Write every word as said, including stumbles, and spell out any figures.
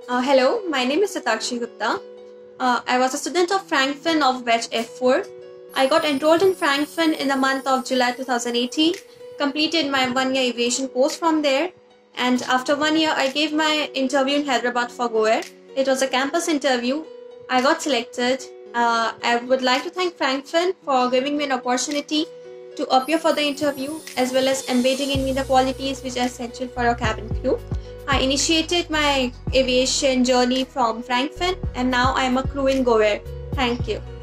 Uh, hello, my name is Satakshi Gupta. Uh, I was a student of Frankfurt of batch F four. I got enrolled in Frankfurt in the month of July two thousand eighteen, completed my one-year aviation course from there, and after one year I gave my interview in Hyderabad for GoAir. It was a campus interview. I got selected. Uh, I would like to thank Frankfurt for giving me an opportunity to appear for the interview as well as embedding in me the qualities which are essential for a cabin crew. I initiated my aviation journey from Frankfurt and now I am a crew in GoAir. Thank you.